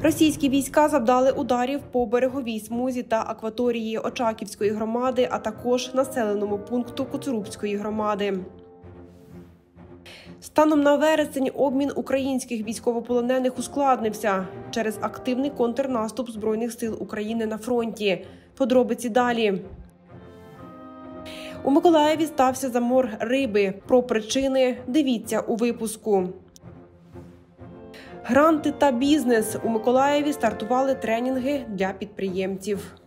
Російські війська завдали ударів по береговій смузі та акваторії Очаківської громади, а також населеному пункту Коцурубської громади. Станом на вересень обмін українських військовополонених ускладнився через активний контрнаступ Збройних сил України на фронті. Подробиці далі. У Миколаєві стався замор риби. Про причини дивіться у випуску. Гранти та бізнес. У Миколаєві стартували тренінги для підприємців.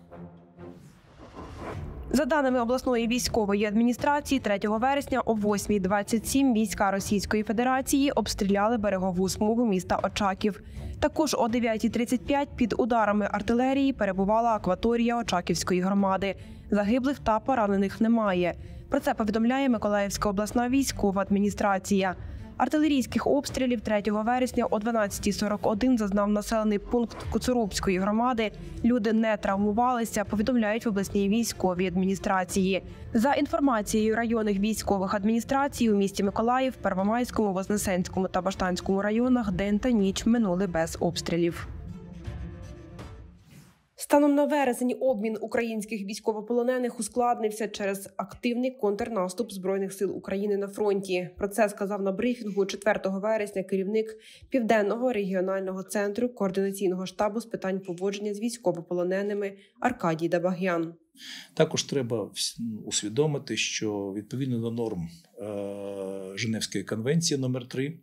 За даними обласної військової адміністрації, 3 вересня о 8:27 війська Російської Федерації обстріляли берегову смугу міста Очаків. Також о 9:35 під ударами артилерії перебувала акваторія Очаківської громади. Загиблих та поранених немає. Про це повідомляє Миколаївська обласна військова адміністрація. Артилерійських обстрілів 3 вересня о 12:41 зазнав населений пункт Коцурубської громади. Люди не травмувалися, повідомляють в обласній військовій адміністрації. За інформацією районних військових адміністрацій, у місті Миколаїв, Первомайському, Вознесенському та Баштанському районах день та ніч минули без обстрілів. Станом на вересень обмін українських військовополонених ускладнився через активний контрнаступ Збройних сил України на фронті. Про це сказав на брифінгу 4 вересня керівник Південного регіонального центру координаційного штабу з питань поводження з військовополоненими Аркадій Дабаг'ян. Також треба усвідомити, що відповідно до норм Женевської конвенції номер 3,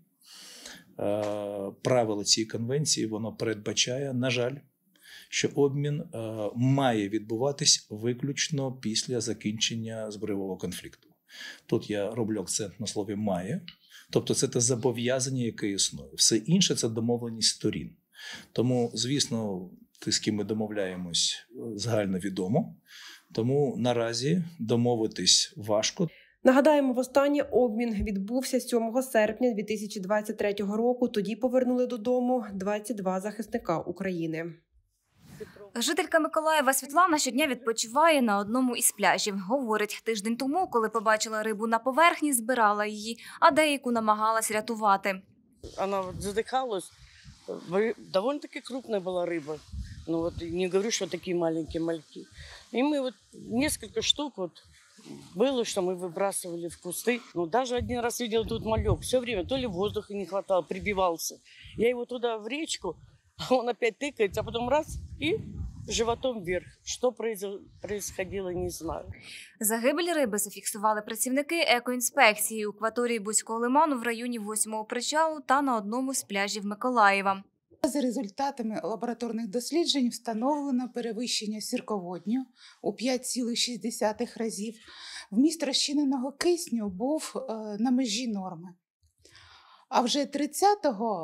правила цієї конвенції, воно передбачає, на жаль, що обмін має відбуватись виключно після закінчення збройового конфлікту. Тут я роблю акцент на слові «має», тобто це те зобов'язання, яке існує. Все інше – це домовленість сторін. Тому, звісно, ти, з ким ми домовляємось, загально відомо, тому наразі домовитись важко. Нагадаємо, востаннє обмін відбувся 7 серпня 2023 року. Тоді повернули додому 22 захисника України. Жителька Миколаєва Світлана щодня відпочиває на одному із пляжів. Говорить, тиждень тому, коли побачила рибу на поверхні, збирала її, а деяку намагалась рятувати. Вона задихалась. Довольно-таки крупная была рыба. Ну вот не говорю, что такие маленькие мальки. И мы вот несколько штук вот было, что мы выбрасывали в кусты. Но даже один раз видел тут малек. Все время то ли воздуха не хватало, прибивался. Я его туда в речку, а он опять тыкается, а потом раз и животом вверх. Що происходило, не знаю. Загибель риби зафіксували працівники екоінспекції у акваторії Буського лиману в районі 8-го причалу та на одному з пляжів Миколаєва. За результатами лабораторних досліджень встановлено перевищення сірководню у 5,6 разів. Вміст розчиненого кисню був на межі норми. А вже 30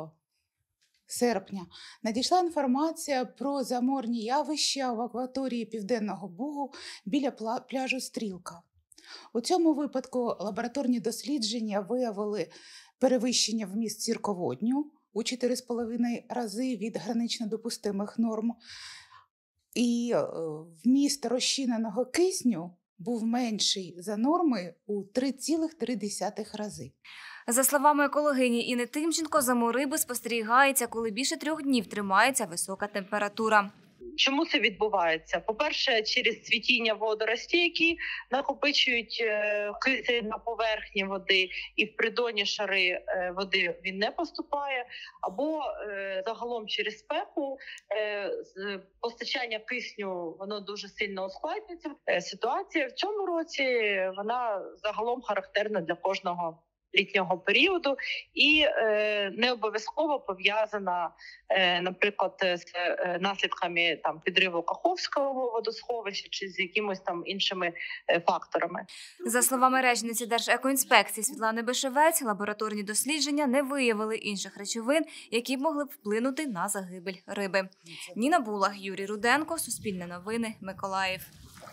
серпня надійшла інформація про заморні явища в акваторії Південного Бугу біля пляжу Стрілка. У цьому випадку лабораторні дослідження виявили перевищення вміст сірководню у 4,5 рази від гранично допустимих норм. І вміст розчиненого кисню був менший за норми у 3,3 рази. За словами екологині Інни Тимченко, замор риби спостерігається, коли більше 3 днів тримається висока температура. Чому це відбувається? По-перше, через цвітіння водорості, які накопичують кисень на поверхні води, і в придонні шари води він не поступає, або загалом через спеку постачання кисню воно дуже сильно ускладнюється. Ситуація в цьому році вона загалом характерна для кожного літнього періоду і не обов'язково пов'язана, наприклад, з наслідками підриву Каховського водосховища чи з якимось іншими факторами. За словами речниці Держекоінспекції Світлани Бишевець, лабораторні дослідження не виявили інших речовин, які б могли б вплинути на загибель риби. Ніна Булах, Юрій Руденко, Суспільне новини, Миколаїв.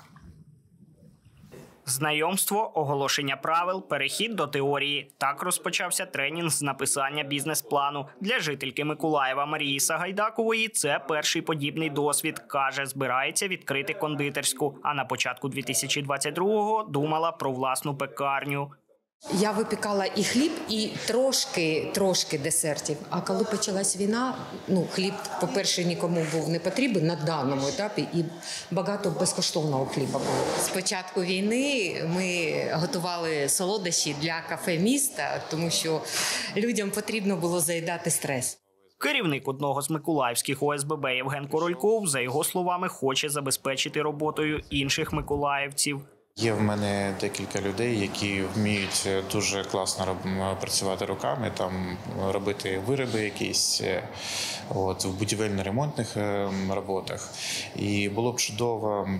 Знайомство, оголошення правил, перехід до теорії. Так розпочався тренінг з написання бізнес-плану. Для жительки Миколаєва Марії Сагайдакової це перший подібний досвід. Каже, збирається відкрити кондитерську, а на початку 2022-го думала про власну пекарню. Я випікала і хліб, і трошки десертів. А коли почалась війна, хліб, по-перше, нікому був не потрібен на даному етапі, і багато безкоштовного хліба було. З початку війни ми готували солодощі для кафе міста, тому що людям потрібно було заїдати стрес. Керівник одного з миколаївських ОСББ Євген Корольков, за його словами, хоче забезпечити роботою інших миколаївців. Є в мене декілька людей, які вміють дуже класно працювати руками, робити вироби якісь в будівельно-ремонтних роботах. І було б чудово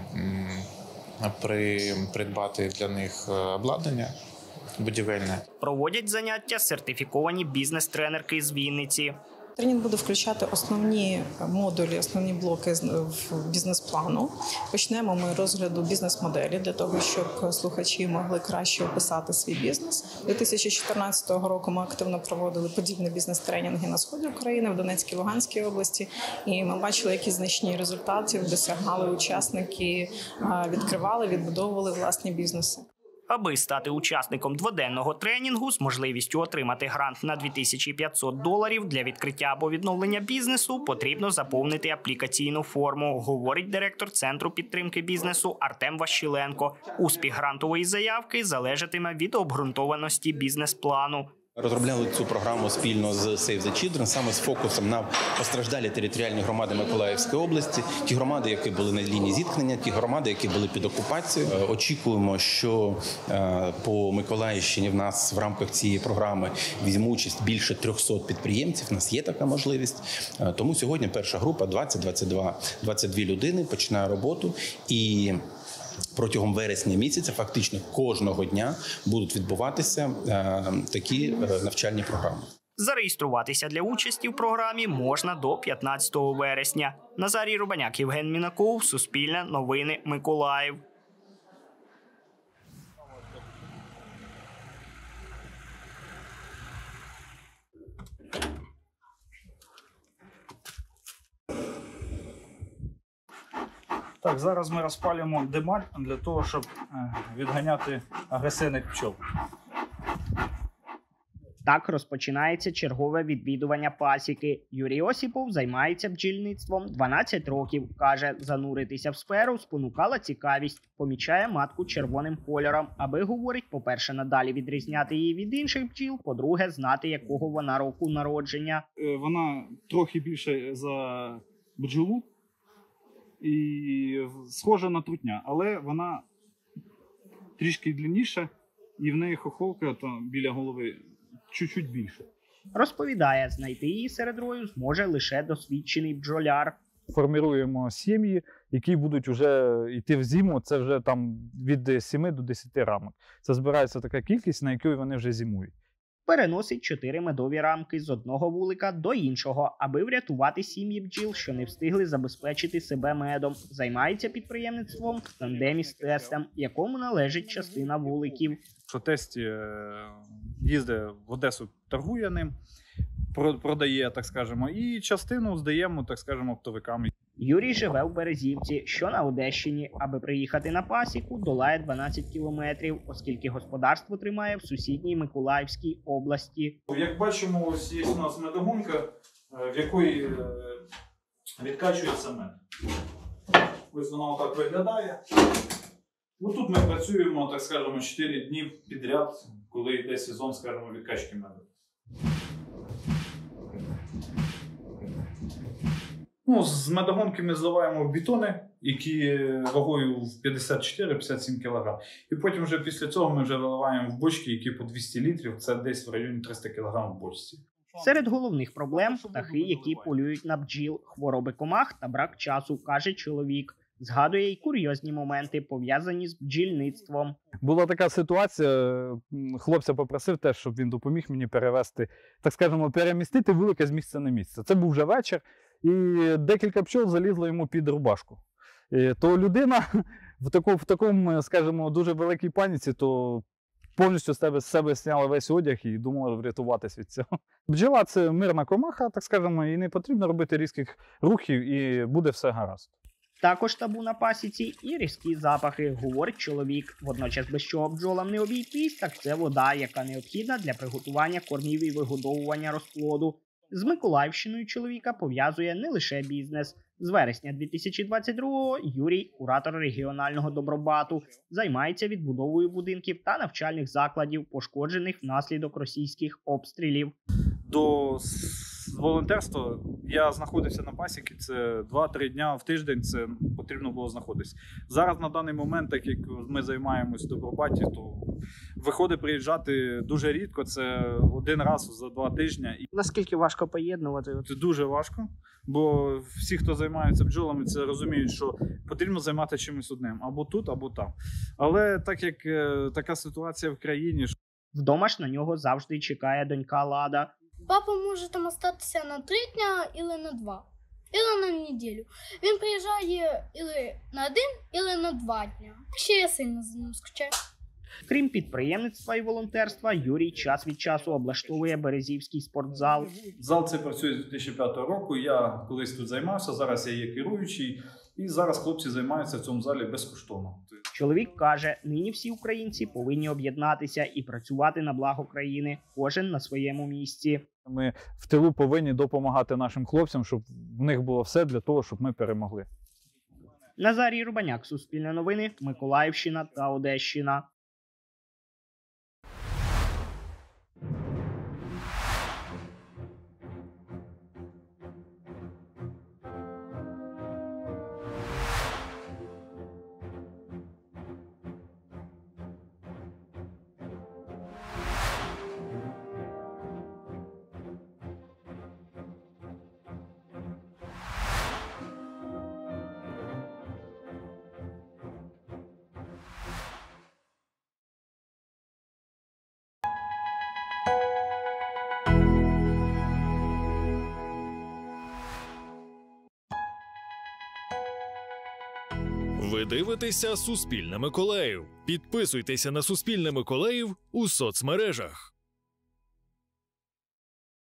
придбати для них обладнання будівельне. Проводять заняття сертифіковані бізнес-тренерки з Вінниці. Тренінг буде включати основні модулі, основні блоки в бізнес-плану. Почнемо ми розгляду бізнес-моделі для того, щоб слухачі могли краще описати свій бізнес. 2014 року ми активно проводили подібні бізнес-тренінги на сході України, в Донецькій, Луганській області. І ми бачили, які значні результати досягали учасники, відкривали, відбудовували власні бізнеси. Аби стати учасником дводенного тренінгу з можливістю отримати грант на $2500 для відкриття або відновлення бізнесу, потрібно заповнити аплікаційну форму, говорить директор Центру підтримки бізнесу Артем Ващиленко. Успіх грантової заявки залежатиме від обґрунтованості бізнес-плану. Розробляли цю програму спільно з Save the Children, саме з фокусом на постраждалі територіальні громади Миколаївської області, ті громади, які були на лінії зіткнення, ті громади, які були під окупацією. Очікуємо, що по Миколаївщині в нас в рамках цієї програми візьме участь більше 300 підприємців, у нас є така можливість. Тому сьогодні перша група 22 людини починає роботу і протягом вересня місяця фактично кожного дня будуть відбуватися такі навчальні програми. Зареєструватися для участі в програмі можна до 15 вересня. Назарій Рубаняк, Євген Мінаков, Суспільне новини, Миколаїв. Так, зараз ми розпалюємо дималь для того, щоб відганяти агресивних пчол. Так розпочинається чергове відвідування пасіки. Юрій Осіпов займається бджільництвом 12 років. Каже, зануритися в сферу спонукала цікавість. Помічає матку червоним кольором, аби, говорить, по-перше, надалі відрізняти її від інших бджіл, по-друге, знати, якого вона року народження. Вона трохи більше за бджолу і схожа на трутня, але вона трішки длинніша і в неї хохолка біля голови чуть-чуть більше. Розповідає, знайти її серед рою зможе лише досвідчений бджоляр. Формируємо сім'ї, які будуть вже йти в зиму, це вже там від 7 до 10 рамок. Це збирається така кількість, на якій вони вже зимують. Переносить 4 медові рамки з одного вулика до іншого, аби врятувати сім'ї бджіл, що не встигли забезпечити себе медом. Займається підприємництвом в тандемі з тестом, якому належить частина вуликів. Що тест їздить в Одесу, торгує ним, продає, так скажемо, і частину здаємо, так скажемо, оптовикам. Юрій живе в Березівці, що на Одещині. Аби приїхати на пасіку, долає 12 кілометрів, оскільки господарство тримає в сусідній Миколаївській області. Як бачимо, ось є у нас медогонка, в якої відкачується мед. Ось вона отак виглядає. Тут ми працюємо, так скажемо, 4 дні підряд, коли йде сезон, скажімо, відкачки меду. З медогонки ми зливаємо в бетони, які вагою в 54-57 кг. І потім вже після цього ми вже виливаємо в бочки, які по 200 літрів, це десь в районі 300 кг в бочці. Серед головних проблем – птахи, які полюють на бджіл, хвороби комах та брак часу, каже чоловік. Згадує й курйозні моменти, пов'язані з бджільництвом. Була така ситуація, хлопця попросив теж, щоб він допоміг мені перевезти, так скажемо, перемістити вулики з місця на місце. Це був вже вечір, і декілька пчол залізло йому під рубашку. То людина в такому, скажімо, дуже великій паніці, то повністю з себе зняла весь одяг і думала врятуватись від цього. Бджола – це мирна комаха, так скажемо, і не потрібно робити різких рухів, і буде все гаразд. Також табу на пасіці і різкі запахи, говорить чоловік. Водночас без чого бджолам не обійтись, так це вода, яка необхідна для приготування кормів і вигодовування розплоду. З Миколаївщиною чоловіка пов'язує не лише бізнес. З вересня 2022-го Юрій, куратор регіонального добробату, займається відбудовою будинків та навчальних закладів, пошкоджених внаслідок російських обстрілів. До волонтерства я знаходився на пасіці, це 2-3 дня в тиждень, це потрібно було знаходитися. Зараз на даний момент, так як ми займаємось в добробаті, то виходить приїжджати дуже рідко, це один раз за 2 тижні. Наскільки важко поєднувати? Це дуже важко, бо всі, хто займається бджолами, це розуміють, що потрібно займатися чимось одним, або тут, або там. Але так як така ситуація в країні... Вдома ж на нього завжди чекає донька Лада. Папа може там остатися на 3 дня, або на 2, або на неділю. Він приїжджає або на 1, або на 2 дня. Ще я сильно за ним скучаю. Крім підприємництва і волонтерства, Юрій час від часу облаштовує Березівський спортзал. Зал цей працює з 2005 року, я колись тут займався, зараз я є керуючий. І зараз хлопці займаються в цьому залі безкоштовно. Чоловік каже, нині всі українці повинні об'єднатися і працювати на благо країни, кожен на своєму місці. Ми в тилу повинні допомагати нашим хлопцям, щоб в них було все для того, щоб ми перемогли. Назарій Рубаняк, Суспільне новини, Миколаївщина та Одещина. Ви дивитеся «Суспільне Миколаїв». Підписуйтеся на «Суспільне Миколаїв» у соцмережах.